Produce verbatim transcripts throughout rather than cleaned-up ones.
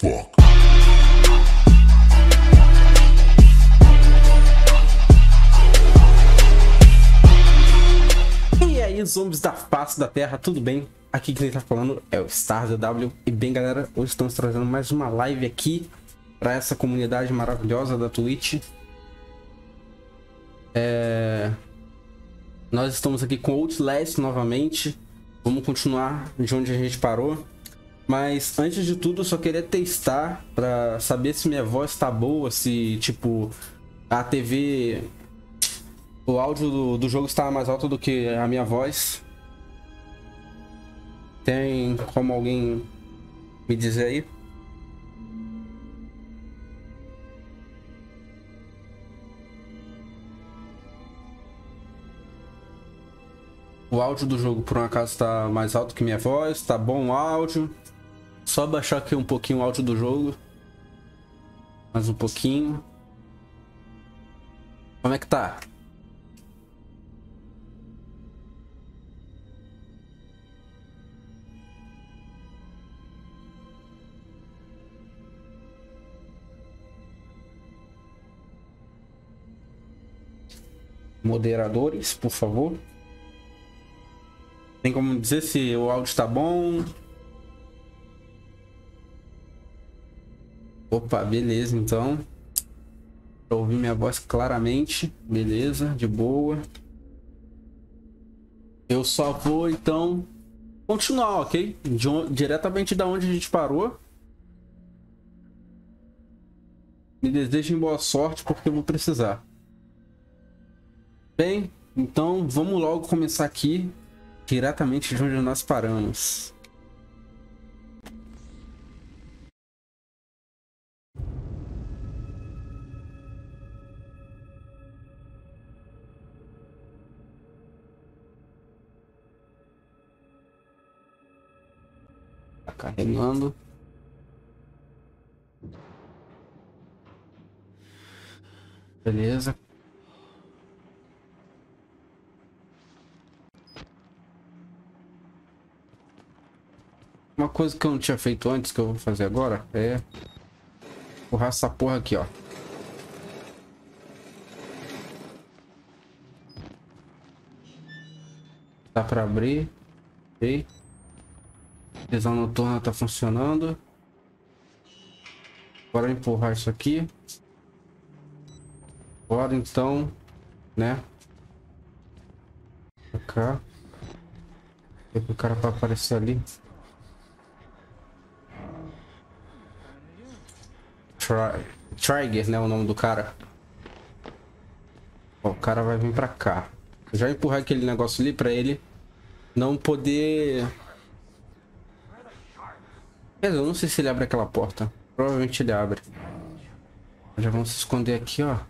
fuck. E aí, zombies da face da terra, tudo bem? Aqui quem tá falando é o StarZW. E bem, galera, hoje estamos trazendo mais uma live aqui para essa comunidade maravilhosa da Twitch. É... Nós estamos aqui com Outlast novamente. Vamos continuar de onde a gente parou. Mas antes de tudo, eu só queria testar para saber se minha voz tá boa, se tipo a T V, o áudio do, do jogo está mais alto do que a minha voz. Tem como alguém me dizer aí? O áudio do jogo por um acaso está mais alto que minha voz? Tá bom o áudio? Só baixar aqui um pouquinho o áudio do jogo. Mais um pouquinho. Como é que tá? Moderadores, por favor. Tem como dizer se o áudio está bom? Opa, beleza, então. Pra ouvir minha voz claramente. Beleza, de boa. Eu só vou, então, continuar, ok? De onde, diretamente da onde a gente parou. Me desejem boa sorte, porque eu vou precisar. Bem, então vamos logo começar aqui, diretamente de onde nós paramos. Tá carregando. Beleza. Uma coisa que eu não tinha feito antes, que eu vou fazer agora, é empurrar essa porra aqui, ó. Dá pra abrir. Ok. Visão noturna tá funcionando. Bora empurrar isso aqui. Bora então, né? Pra cá. O cara vai aparecer ali. Tri Trigger, né? O nome do cara. Ó, o cara vai vir pra cá. Já empurrar aquele negócio ali pra ele não poder... Quer dizer, eu não sei se ele abre aquela porta. Provavelmente ele abre. Já vamos se esconder aqui, ó.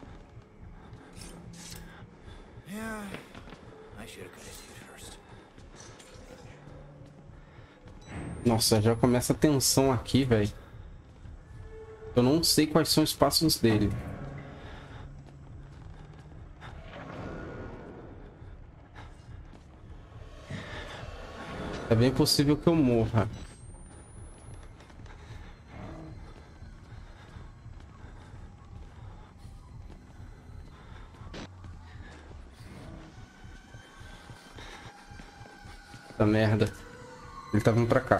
Nossa, já começa a tensão aqui, velho. Eu não sei quais são os passos dele. É bem possível que eu morra. Puta merda. Ele tá vindo pra cá.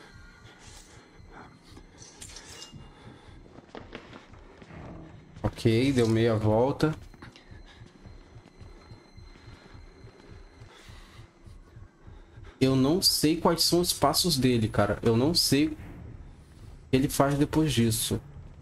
Ok, deu meia volta. Eu não sei quais são os passos dele, cara. Eu não sei o que ele faz depois disso.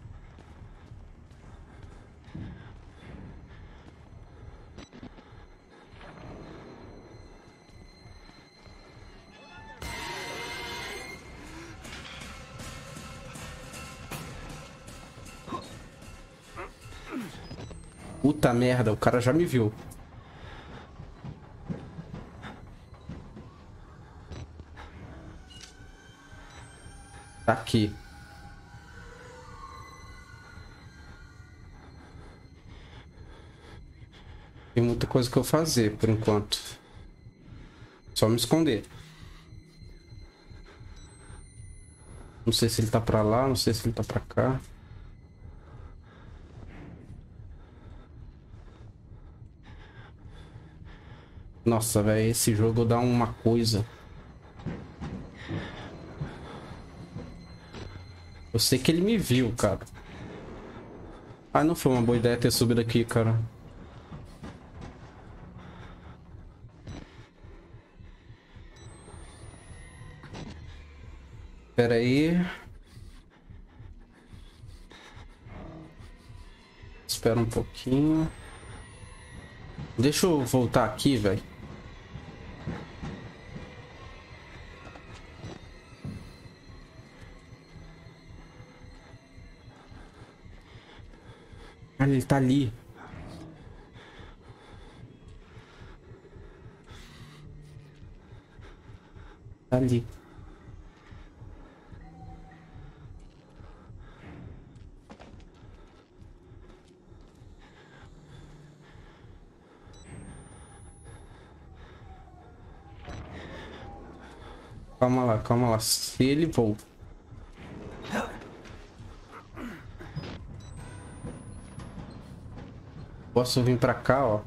Puta merda, o cara já me viu. Tá aqui. Tem muita coisa que eu fazer por enquanto. Só me esconder. Não sei se ele tá pra lá, não sei se ele tá pra cá. Nossa, velho, esse jogo dá uma coisa. Eu sei que ele me viu, cara. Ah, não foi uma boa ideia ter subido aqui, cara. Pera aí. Espera um pouquinho. Deixa eu voltar aqui, velho. Ah, ele tá ali. Tá ali. Calma lá, calma lá. Se ele volta. Posso vir pra cá, ó.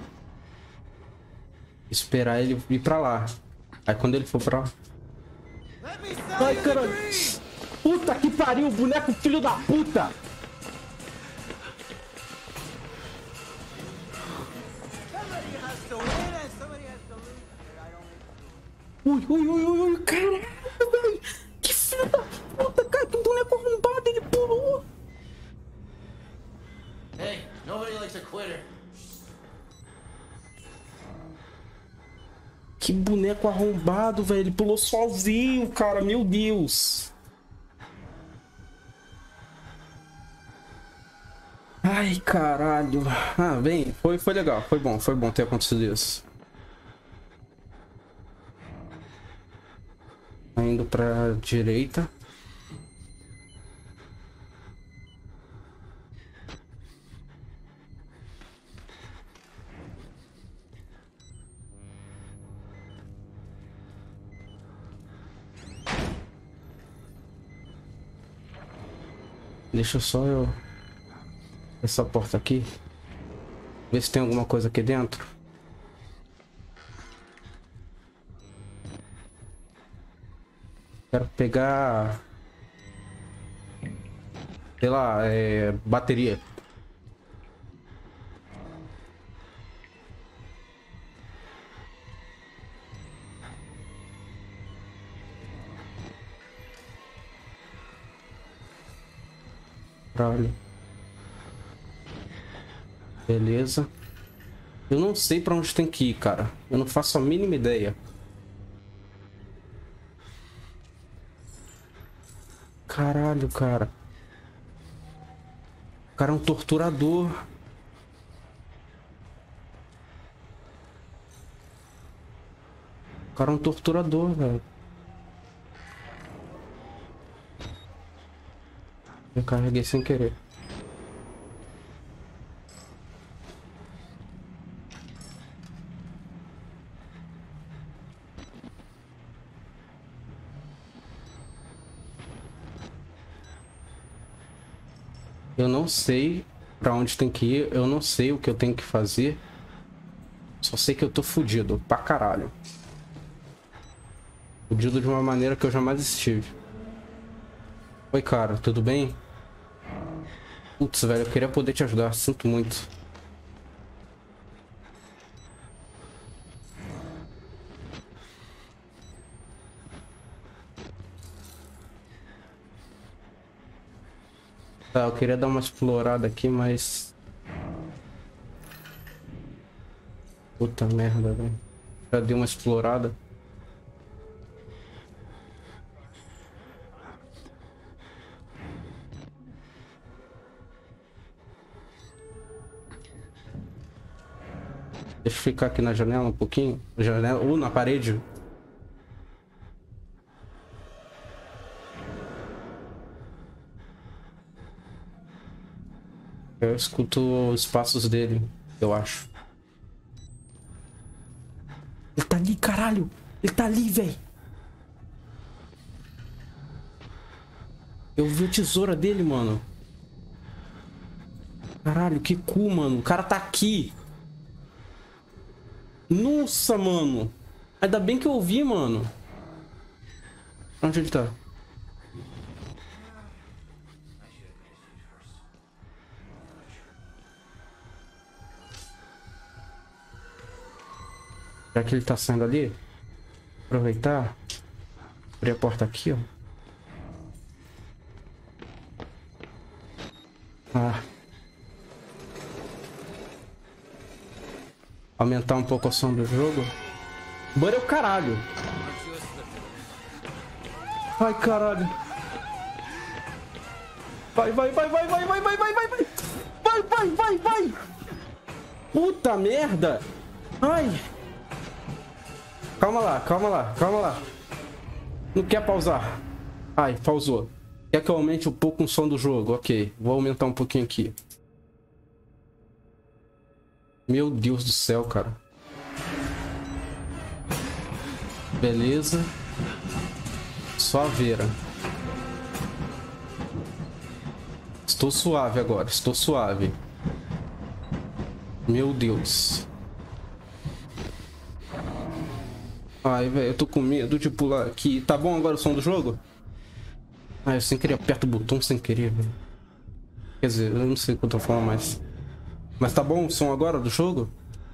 Esperar ele ir pra lá. Aí quando ele for pra lá... Ai, caralho. Puta que pariu, boneco filho da puta. Ui, ui, ui, ui, ui, caralho, velho. Que filho da puta, cara. Que boneco arrombado, ele pulou. Hey, nobody likes a quitter. Que boneco arrombado, velho. Ele pulou sozinho, cara. Meu Deus. Ai, caralho. Ah, bem, foi, foi legal. Foi bom, foi bom ter acontecido isso. Indo pra direita. Deixa só eu... essa porta aqui. Ver se tem alguma coisa aqui dentro. Quero pegar... sei lá, é... bateria. Caralho. Beleza. Eu não sei pra onde tem que ir, cara. Eu não faço a mínima ideia. Caralho, cara. O cara é um torturador. O cara é um torturador, velho. Eu carreguei sem querer. Eu não sei pra onde tem que ir. Eu não sei o que eu tenho que fazer. Só sei que eu tô fudido pra caralho. Fudido de uma maneira que eu jamais estive. Oi, cara, tudo bem? Putz, velho, eu queria poder te ajudar. Sinto muito. Tá, eu queria dar uma explorada aqui, mas... puta merda, velho. Já dei uma explorada. Deixa eu ficar aqui na janela um pouquinho. Janela, ou na parede. Eu escuto os passos dele, eu acho. Ele tá ali, caralho! Ele tá ali, velho! Eu vi a tesoura dele, mano. Caralho, que cu, mano. O cara tá aqui. Nossa, mano. Ainda bem que eu vi, mano. Onde ele tá? Já que ele tá saindo ali, aproveitar. Abrir a porta aqui, ó. Ah. Aumentar um pouco o som do jogo. Bora é o caralho. Ai, caralho. Vai, vai, vai, vai, vai, vai, vai, vai, vai, vai. Vai, vai, vai, vai. Puta merda. Ai. Calma lá, calma lá, calma lá. Não quer pausar. Ai, pausou. Quer que eu aumente um pouco o som do jogo? Ok, vou aumentar um pouquinho aqui. Meu Deus do céu, cara. Beleza. Suaveira. Estou suave agora, estou suave. Meu Deus. Ai, velho, eu tô com medo de pular aqui. Tá bom agora o som do jogo? Ai, eu sem querer aperto o botão sem querer, velho. Quer dizer, eu não sei o que eu tô falando mais. Mas tá bom o som agora do jogo?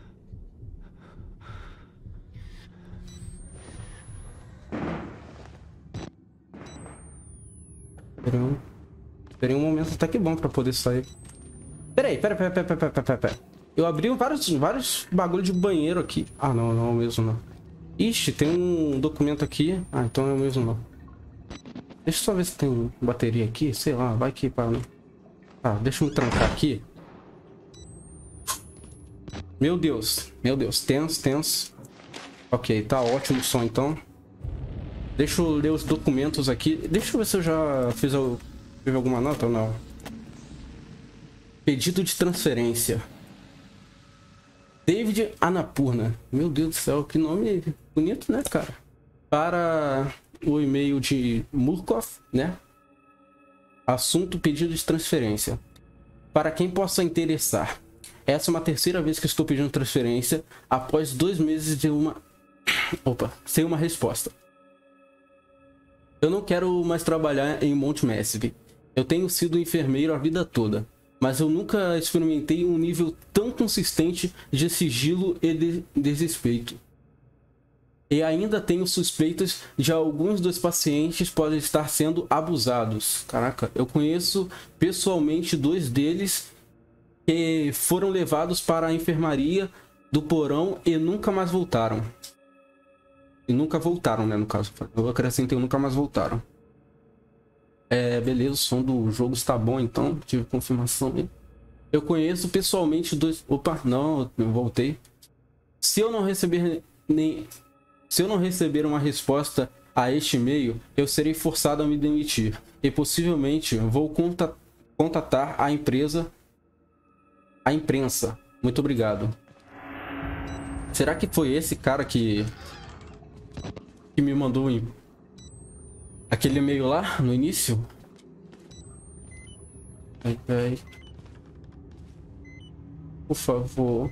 Esperei um, esperei um momento até que bom pra poder sair. Peraí, peraí, peraí, peraí, peraí, peraí, peraí. Eu abri vários, vários bagulho de banheiro aqui. Ah, não, não é o mesmo não. Ixi, tem um documento aqui. Ah, então é o mesmo não. Deixa eu só ver se tem bateria aqui. Sei lá, vai que para, né? Ah, deixa eu me trancar aqui. Meu Deus, meu Deus, tenso, tenso. Ok, tá ótimo o som então. Deixa eu ler os documentos aqui. Deixa eu ver se eu já fiz, fiz alguma nota ou não. Pedido de transferência. David Anapurna. Meu Deus do céu, que nome bonito, né, cara? Para o e-mail de Murkoff, né? Assunto pedido de transferência. Para quem possa interessar. Essa é uma terceira vez que estou pedindo transferência após dois meses de uma... Opa, sem uma resposta. Eu não quero mais trabalhar em Mount Massive. Eu tenho sido enfermeiro a vida toda, mas eu nunca experimentei um nível tão consistente de sigilo e de desrespeito. E ainda tenho suspeitas de alguns dos pacientes podem estar sendo abusados. Caraca, eu conheço pessoalmente dois deles que foram levados para a enfermaria do porão e nunca mais voltaram. E nunca voltaram, né, no caso. Eu acrescentei, nunca mais voltaram. É, beleza, o som do jogo está bom, então. Tive confirmação. Eu conheço pessoalmente dois... Opa, não, eu voltei. Se eu não receber nem... Se eu não receber uma resposta a este e-mail, eu serei forçado a me demitir. E possivelmente vou contatar a empresa... A imprensa. Muito obrigado. Será que foi esse cara que... que me mandou em... aquele e-mail lá no início? Ai, ai. Por favor.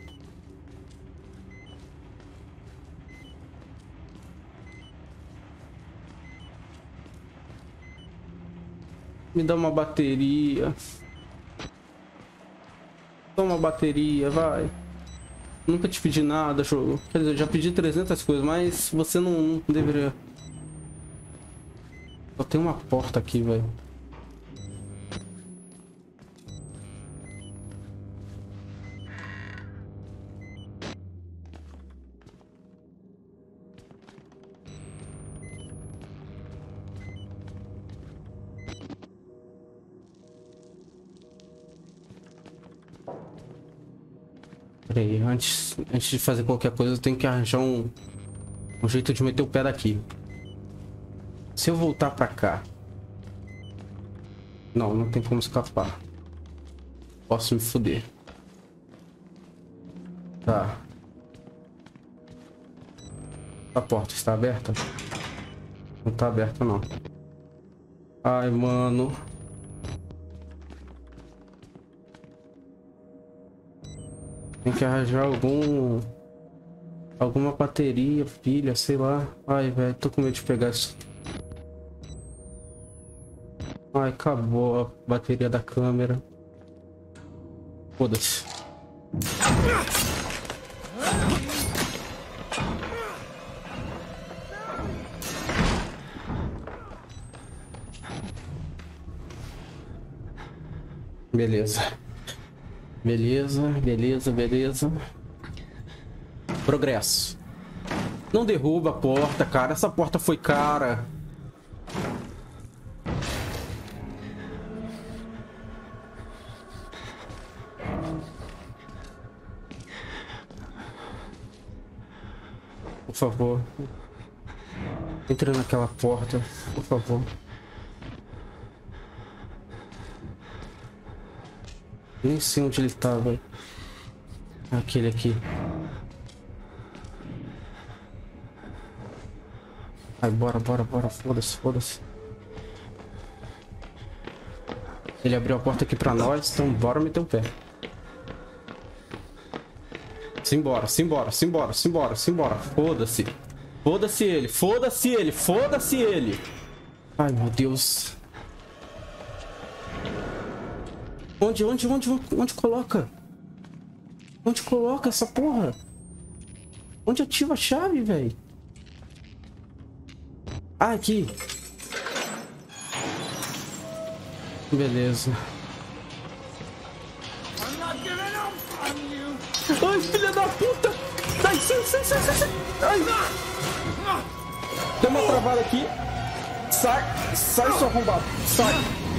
Me dá uma bateria. Toma uma bateria, vai. Nunca te pedi nada, jogo. Quer dizer, já pedi trezentas coisas, mas você não, não deveria... Só tem uma porta aqui, velho. Peraí, antes, antes de fazer qualquer coisa, eu tenho que arranjar um, um jeito de meter o pé daqui. Se eu voltar pra cá... Não, não tem como escapar. Posso me foder. Tá. A porta está aberta? Não está aberta, não. Ai, mano. Tem que arranjar algum... Alguma bateria, pilha, sei lá. Ai, velho, tô com medo de pegar isso. Ai, acabou a bateria da câmera. Foda-se. Beleza. Beleza, beleza, beleza. Progresso. Não derruba a porta, cara. Essa porta foi cara. Por favor. Entre naquela porta, por favor. Nem sei onde ele tava. Aquele aqui. Ai, bora, bora, bora. Foda-se, foda-se. Ele abriu a porta aqui pra nós, então bora meter o pé. Simbora, simbora, simbora, simbora, simbora. Foda-se. Foda-se ele, foda-se ele, foda-se ele. Ai, meu Deus. Onde, onde, onde, onde coloca? Onde coloca essa porra? Onde ativa a chave, velho? Ah, aqui. Beleza. Ai, filha da puta! Sai, sai, sai, sai, sai, sai! Ai! Tem uma travada aqui. Sai, sai, seu arrombado. Sai.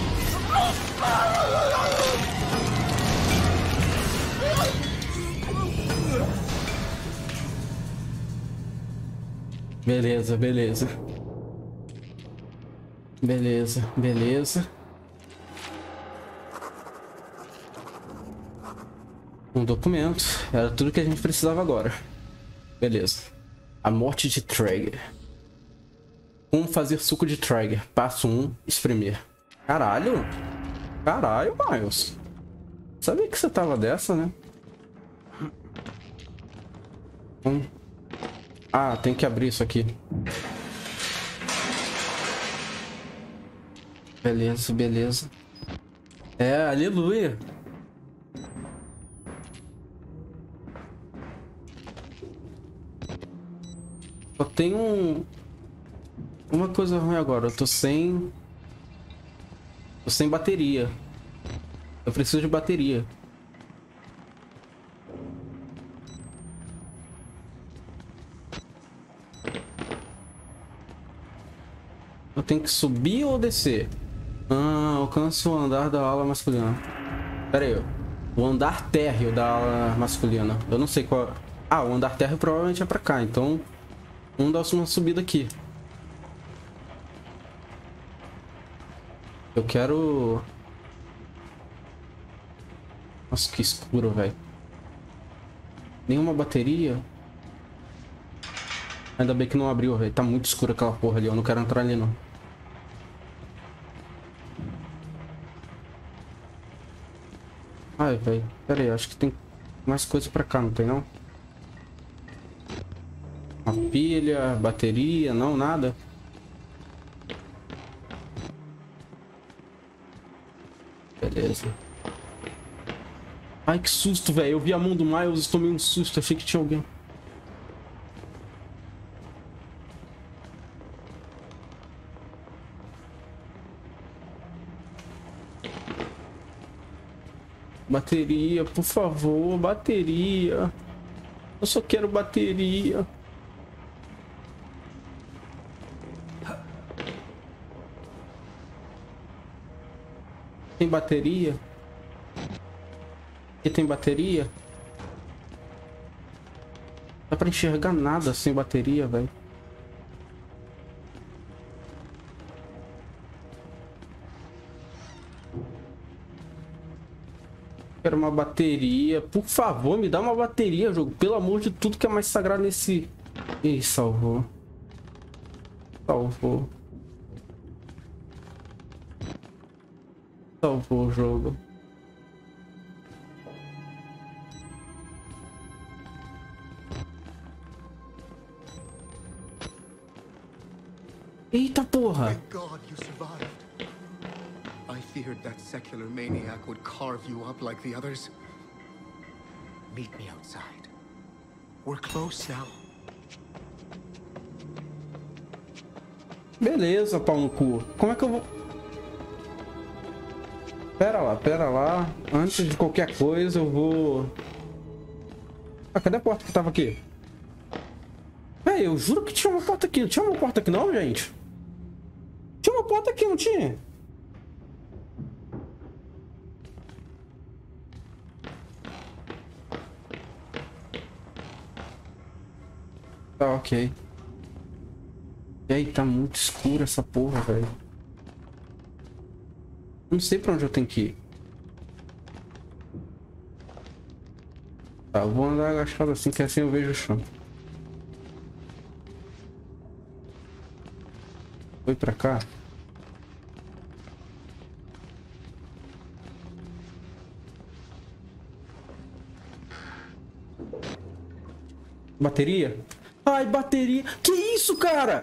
Beleza, beleza. Beleza, beleza. Um documento. Era tudo que a gente precisava agora. Beleza. A morte de Traeger. Como fazer suco de Traeger. Passo um, espremer. Caralho. Caralho, Miles. Sabia que você tava dessa, né? Hum. Ah, tem que abrir isso aqui. Beleza, beleza. É, aleluia. Só tem um... Uma coisa ruim agora. Eu tô sem... Tô sem bateria. Eu preciso de bateria. Eu tenho que subir ou descer? Ah, alcance o andar da ala masculina. Pera aí. O andar térreo da ala masculina. Eu não sei qual... Ah, o andar térreo provavelmente é pra cá. Então, vamos dar uma subida aqui. Eu quero... Nossa, que escuro, velho. Nenhuma bateria. Ainda bem que não abriu, velho. Tá muito escuro aquela porra ali. Eu não quero entrar ali, não. Ai, velho. Pera aí, acho que tem mais coisa pra cá, não tem, não? Uma pilha, bateria, não, nada. Beleza. Ai, que susto, velho. Eu vi a mão do Miles e tomei um susto. Achei que tinha alguém. Bateria, por favor, bateria. Eu só quero bateria. Tem bateria? Aqui tem bateria? Não dá pra enxergar nada sem bateria, velho. Quero uma bateria. Por favor, me dá uma bateria, jogo. Pelo amor de tudo que é mais sagrado nesse... Ih, salvou. Salvou. Salvou o jogo. Eita porra! Thank God you survived. I feared that secular maniac would carve you up like the others. Meet me outside. We're close now. Beleza, pau no cu. Como é que eu vou... Pera lá, pera lá. Antes de qualquer coisa, eu vou... Ah, cadê a porta que tava aqui? Véi, eu juro que tinha uma porta aqui. Não tinha uma porta aqui não, gente? Tinha uma porta aqui, não tinha? Tá, ok. E aí, tá muito escuro essa porra, velho. Não sei pra onde eu tenho que ir. Tá, eu vou andar agachado assim, que assim eu vejo o chão. Foi pra cá? Bateria? Ai, bateria. Que isso, cara?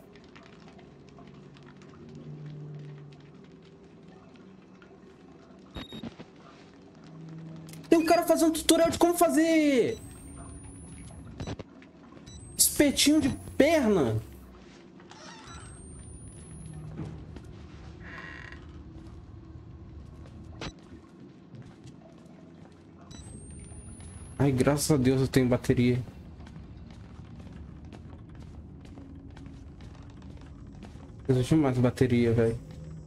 Tem um cara fazendo tutorial de como fazer espetinho de perna. Ai, graças a Deus eu tenho bateria. Preciso de mais bateria, velho.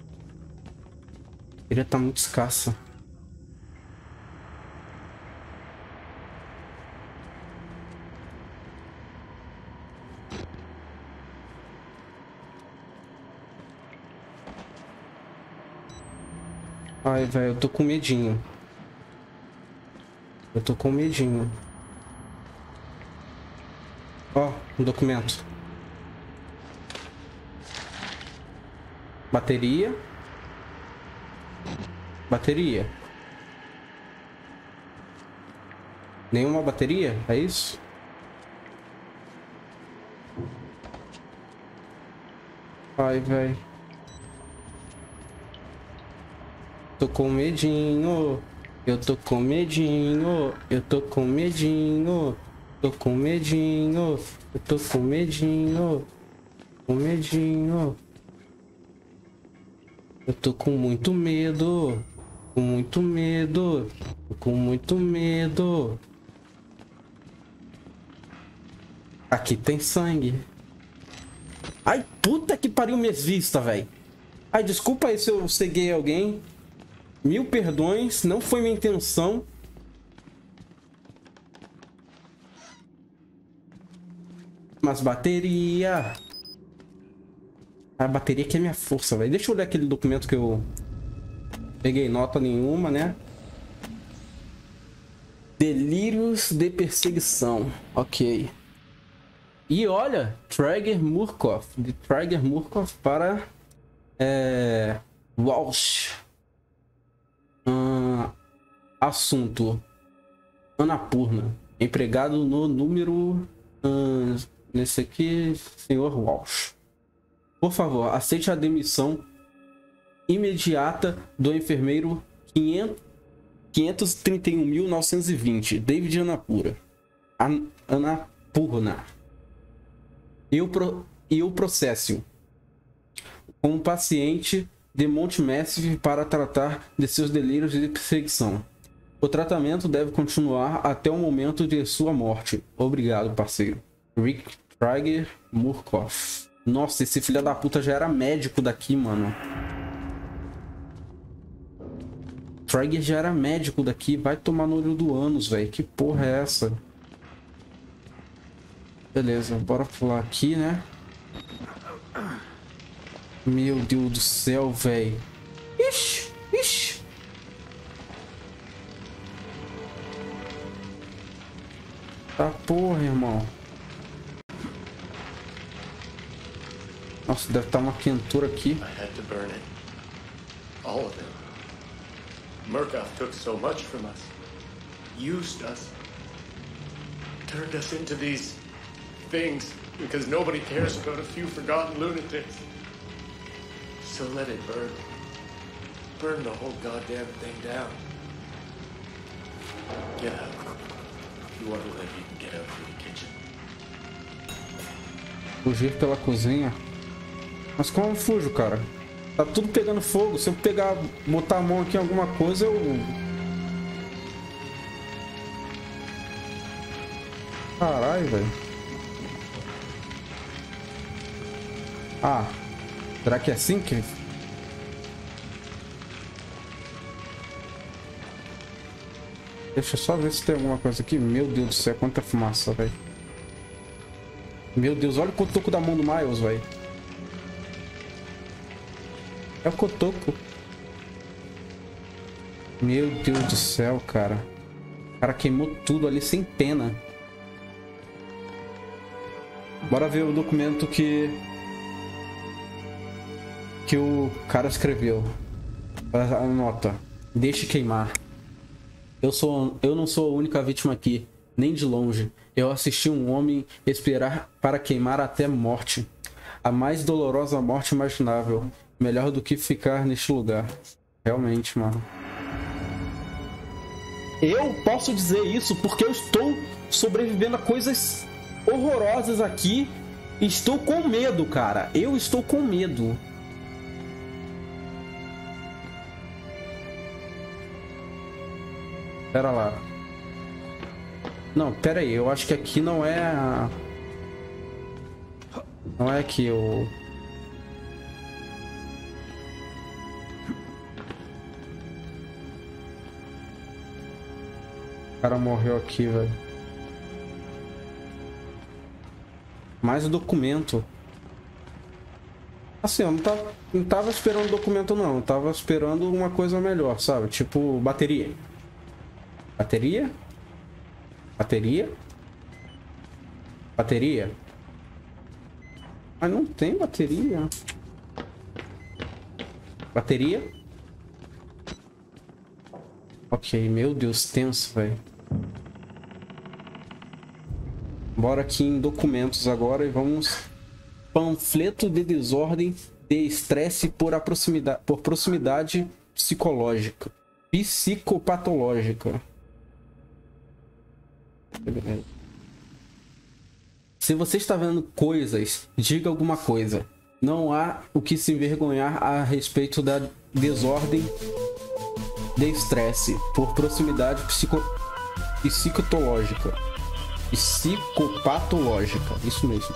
A bateria tá muito escassa. Ai, velho, eu tô com medinho. Eu tô com medinho. Ó, um documento. Bateria. Bateria. Nenhuma bateria? É isso? Ai, velho. Tô com medinho. Eu tô com medinho. Eu tô com medinho. Tô com medinho. Eu tô com medinho. Com medinho. Eu tô com muito medo. Com muito medo. Tô com muito medo. Aqui tem sangue. Ai, puta que pariu minhas vistas, velho. Ai, desculpa aí se eu ceguei alguém. Mil perdões, não foi minha intenção. Mas bateria. A bateria que é minha força, velho. Deixa eu ler aquele documento que eu peguei nota nenhuma, né? Delírios de perseguição. Ok. E olha, Trager Murkoff. De Trager Murkoff para é, Walsh. Hum, assunto: Annapurna. Empregado no número. Hum, nesse aqui, senhor Walsh. Por favor, aceite a demissão imediata do enfermeiro quinhentos e trinta e um mil novecentos e vinte, David Annapurna. An Annapurna. E o, pro e o processo como paciente de Mount Massive para tratar de seus delírios de perseguição. O tratamento deve continuar até o momento de sua morte. Obrigado, parceiro. Rick Trager Murkoff. Nossa, esse filho da puta já era médico daqui, mano. Trager já era médico daqui. Vai tomar no olho do ânus, velho. Que porra é essa? Beleza, bora pular aqui, né? Meu Deus do céu, velho. Ixi, ixi. Tá porra, irmão. Nossa, deve estar uma quentura aqui. I had to burn it. All of it. Murkoff took so much from us, used us, turned us into these things because nobody cares about a few forgotten lunatics. So let it burn. Burn the whole goddamn thing down. Get out. If you want to live, you can get out through the kitchen. Fugir pela cozinha? Mas como eu fujo, cara? Tá tudo pegando fogo. Se eu pegar, botar a mão aqui em alguma coisa, eu... Caralho, velho. Ah. Será que é assim que... Deixa eu só ver se tem alguma coisa aqui. Meu Deus do céu, quanta fumaça, velho. Meu Deus, olha o cotoco da mão do Miles, velho. É o cotoco. Meu Deus do céu, cara. O cara queimou tudo ali sem pena. Bora ver o documento que... Que o cara escreveu. Anota. Deixe queimar. Eu, sou, eu não sou a única vítima aqui, nem de longe. Eu assisti um homem esperar para queimar até a morte. A mais dolorosa morte imaginável. Melhor do que ficar neste lugar. Realmente, mano. Eu posso dizer isso porque eu estou sobrevivendo a coisas horrorosas aqui. E estou com medo, cara. Eu estou com medo. Pera lá. Não, pera aí. Eu acho que aqui não é a... Não é aqui o... O cara morreu aqui, velho. Mais o documento. Assim, eu não tava, não tava esperando documento, não. Eu tava esperando uma coisa melhor, sabe? Tipo, bateria. Bateria? Bateria? Bateria? Mas não tem bateria. Bateria? Ok, meu Deus, tenso, velho. Bora aqui em documentos agora e vamos... Panfleto de desordem de estresse por, a proximidade, por proximidade psicológica. Psicopatológica. Se você está vendo coisas, diga alguma coisa. Não há o que se envergonhar a respeito da desordem de estresse por proximidade psico... psicotológica. Psicopatológica. Isso mesmo.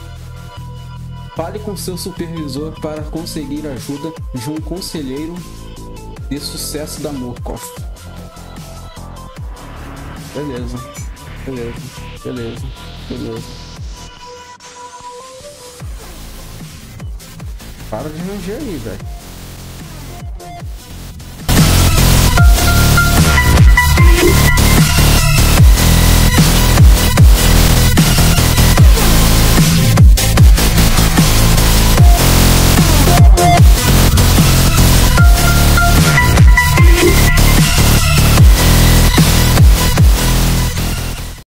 Fale com seu supervisor para conseguir ajuda de um conselheiro de sucesso da Murkoff. Beleza. Beleza. Beleza. Beleza. Para de ranger aí, velho.